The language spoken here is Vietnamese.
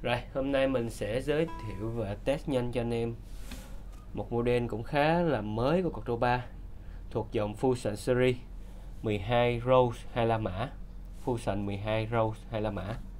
Rồi, hôm nay mình sẽ giới thiệu và test nhanh cho anh em một model cũng khá là mới của Cordoba thuộc dòng Fusion Series 12 Rose 2 La Mã. Fusion 12 Rose 2 La Mã.